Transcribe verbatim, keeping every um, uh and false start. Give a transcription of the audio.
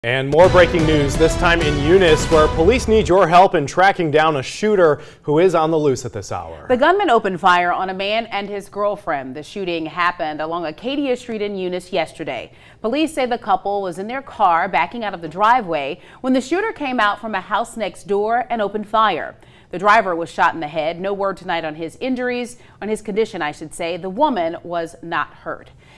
And more breaking news, this time in Eunice, where police need your help in tracking down a shooter who is on the loose at this hour. The gunman opened fire on a man and his girlfriend. The shooting happened along Acadia Street in Eunice yesterday. Police say the couple was in their car backing out of the driveway when the shooter came out from a house next door and opened fire. The driver was shot in the head. No word tonight on his injuries, on his condition, I should say. The woman was not hurt.